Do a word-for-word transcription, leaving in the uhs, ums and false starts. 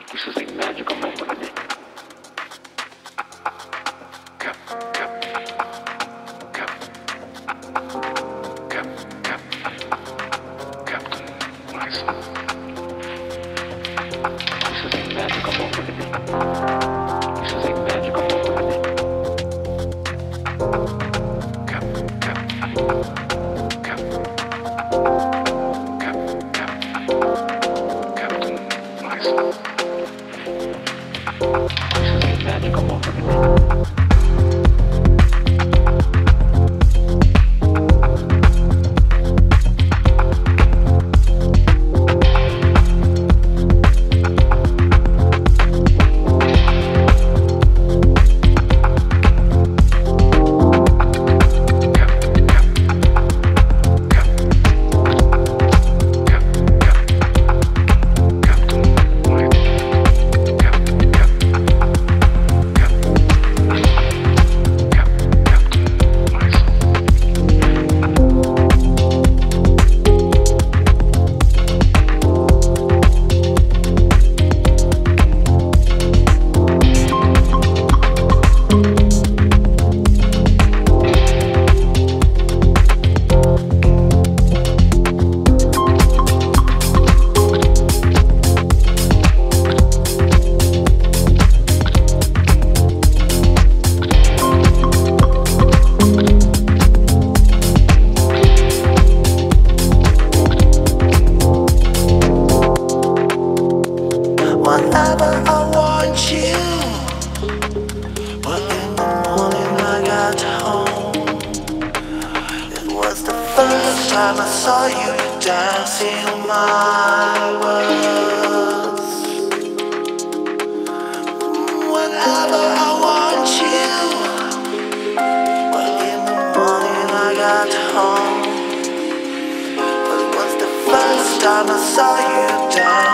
This is a magical moment. Cap, cap, cap, cap, cap, Captain Lyson. This is a magical moment. This is a magical moment. Cap, cap, cap, cap, cap, Captain Lyson. This is a magical moment. Whenever I want you, but in the morning I got home. It was the first time I saw you dancing on my words. Whenever I want you, but in the morning I got home. But it was the first time I saw you dancing.